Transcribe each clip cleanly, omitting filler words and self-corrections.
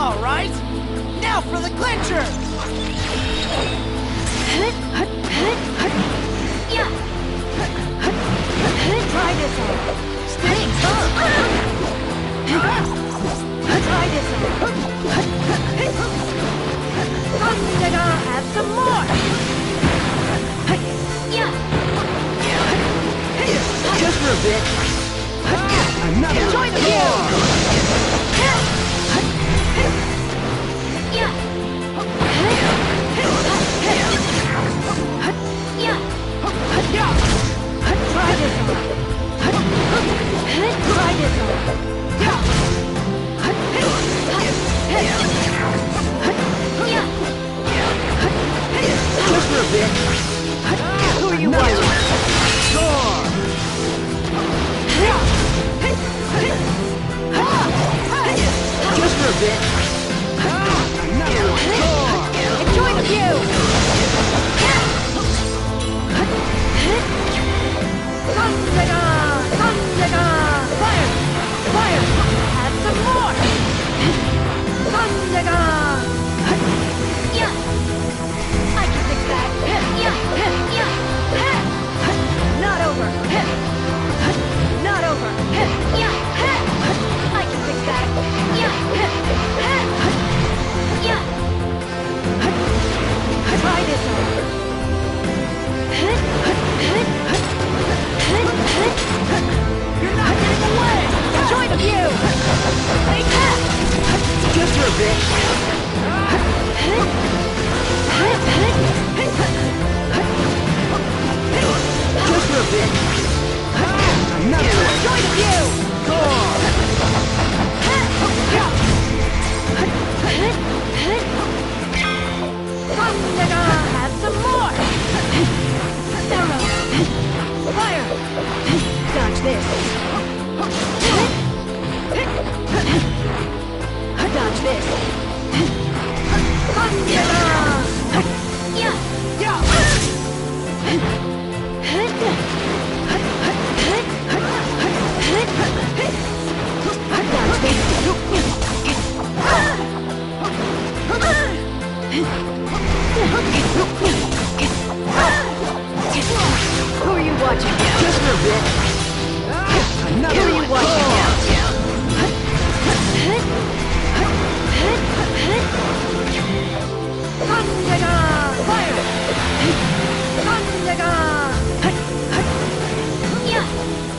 All right, now for the clincher! Yeah. Try this on. Sticks up! Try this on. Thundaga, have some more. Yeah. Just for a bit. Another Enjoy the view. Yeah. Yeah. Try this on. Try this on. Yeah. Just for a bit. Who are you watching? Score! Just for a bit. Another score! Enjoy the view. Thundaga! Thundaga! Fire! Fire! Have some more! Thundaga! Yeah! I can fix that! Yeah! Yeah! Not over! Not over! Yeah! I can fix that! Yeah! Yeah! Try this on! You're not getting away! Enjoy the view! Just for a bit. Just for a bit. Another one. Enjoy the view! Score! Thundaga, have some more! Arrow! Fire! Dodge this! Dodge this! Thundaga! Yeah! Yeah! Dodge this! Who are you watching now? Just for a bit. Another Who are you one. watching now? Thundaga! Fire! Thundaga! Yeah!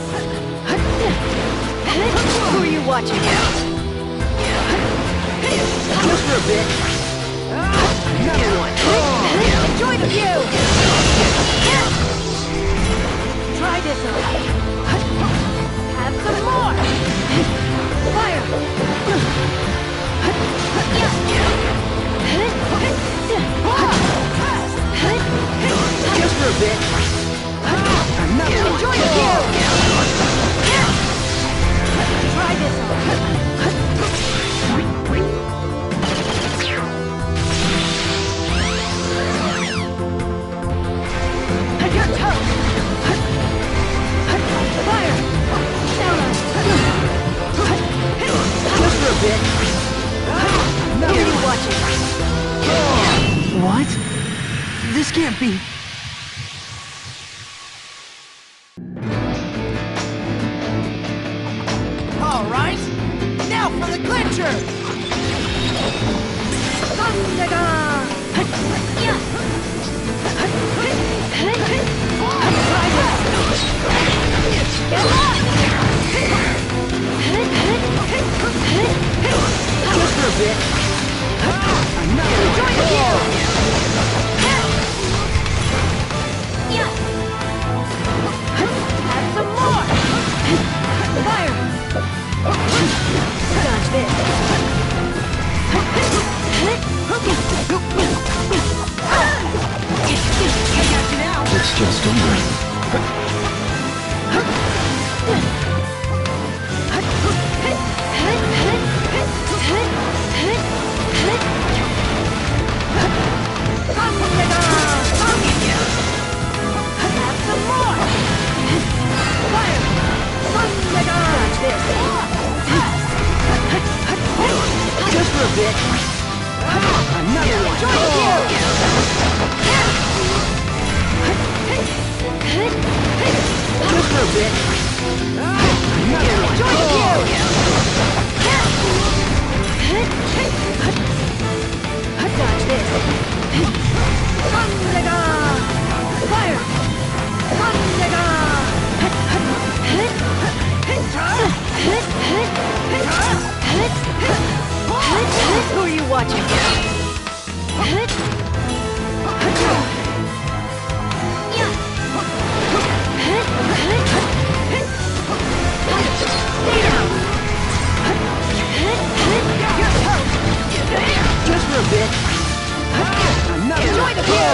Who are you watching now? Just for a bit. Another one. Enjoy the view! Try this on. Have some more! Fire! Just for a bit. Another one. Enjoy the view! Try this on. Your toe! Fire! Arrow! Just for a bit. Who are you watching? What? This can't be. All right, now for the clincher. Thundaga! Yeah! Try this! Get lost! Just for a bit. Another Enjoy the view! Yeah! Have some more! Fire! Dodge this! It's just a win. Just for a bit. Another one. Join the view! Just for a bit. Another one. Join the view! Dodge this! Thundega! Fire! Thundega! Who are you watching? Just for a bit. Another Enjoy one. the view!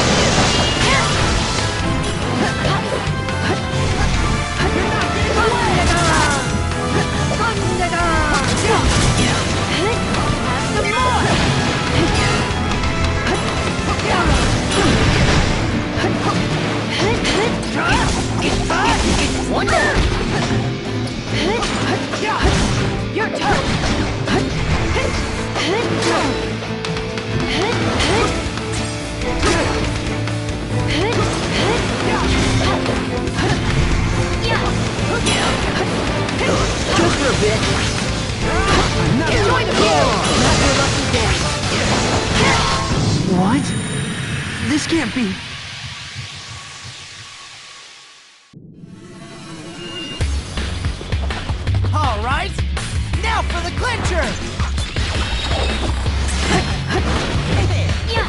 One down! Your turn! Just for a bit. Another Enjoy one. the view! Not your lucky day. What? This can't be. All right. Now for the clincher. Yeah!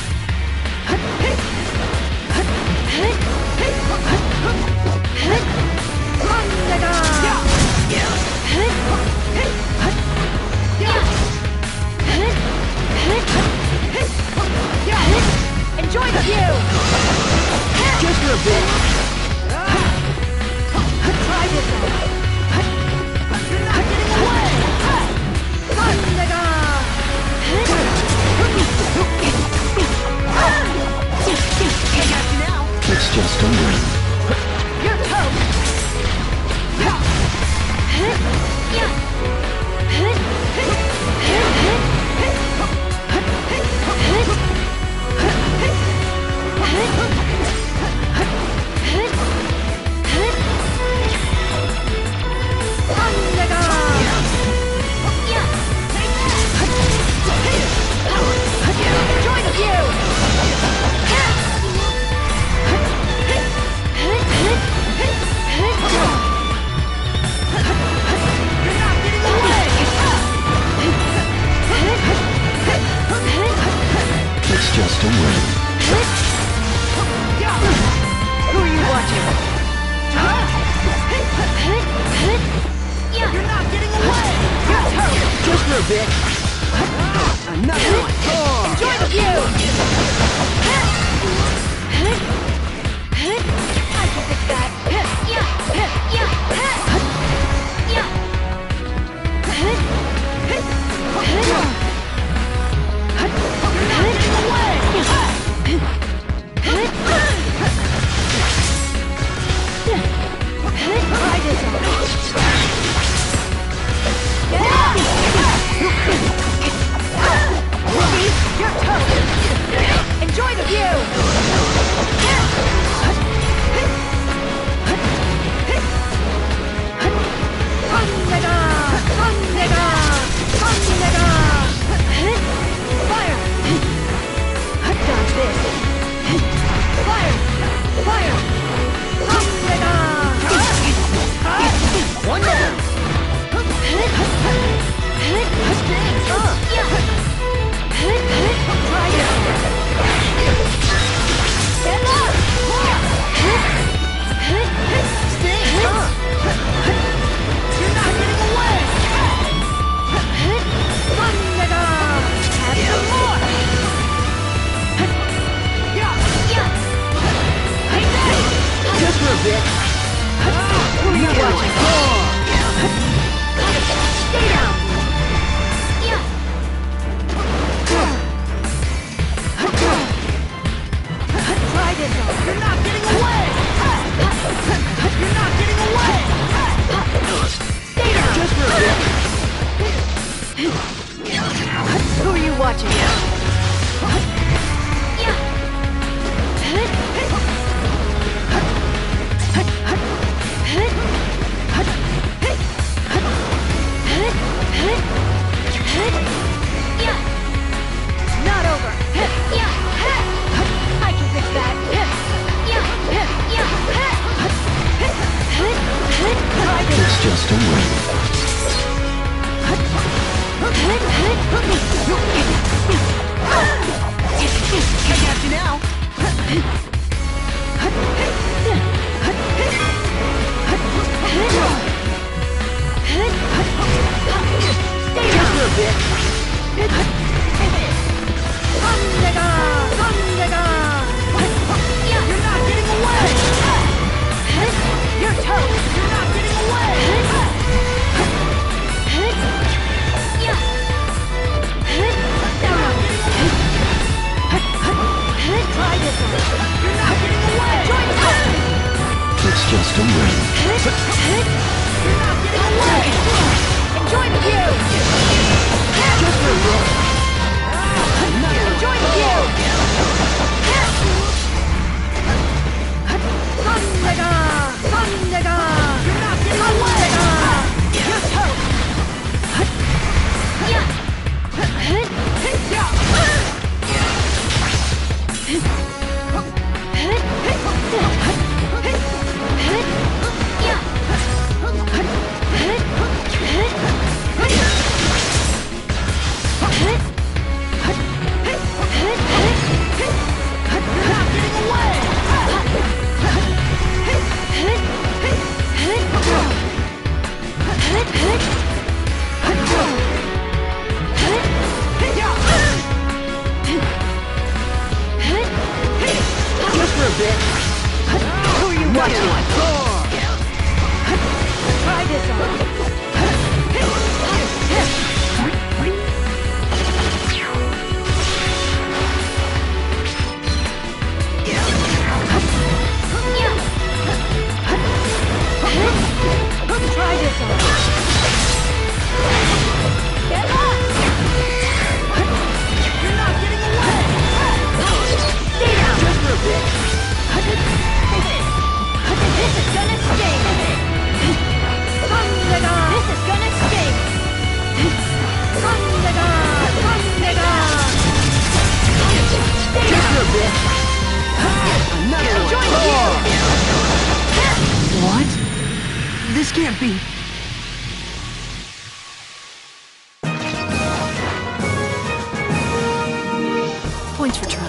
Enjoy the view! Just for a bit. Try this out! You're not getting away! Thundega! I got you now! It's just a win. Your toe! Enjoy the view! You're not getting away! It's just a win. Who are you watching? You're not getting away! Your turn! Just for a bit. Another one. Enjoy the view! I can fix that! You're not getting away! Try this out! Get out! Your turn! Enjoy the view! Thundega! Thundega! Thundega! Fire! Dodge this! Fire! Fire! Thundega! One down. Try it! Stand up! Stay up! You're not getting away! Thundega! Have some more! Just for a bit. Who are you watching? Stay down! watching this. Not over. I can fix that. It's just a win. I got you now. Just a bit. You're not getting away. You're toast. You're not getting away. Try this one. You're not getting away. It's just a win. You're not getting away. Enjoy the view. Just for a bit. Enjoy the view. You're not getting away. You're toast. Just for a bit. Who are you watching? Try this on. Try this on. Get up! You're not getting away. Stay down! Just for a bit. This is gonna sting! This is gonna sting! Stay Just down! for a bit. Another one. Join What? This can't be. Points for trying.